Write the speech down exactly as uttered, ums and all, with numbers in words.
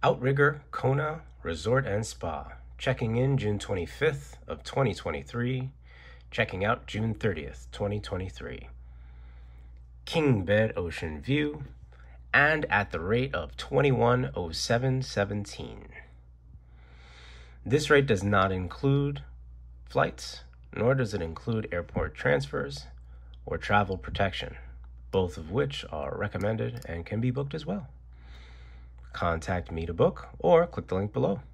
Outrigger Kona Resort and Spa, checking in June twenty-fifth of twenty twenty-three, checking out June thirtieth, twenty twenty-three. King bed Oceanview, and at the rate of twenty-one oh seven seventeen. This rate does not include flights, nor does it include airport transfers or travel protection, both of which are recommended and can be booked as well. Contact me to book or click the link below.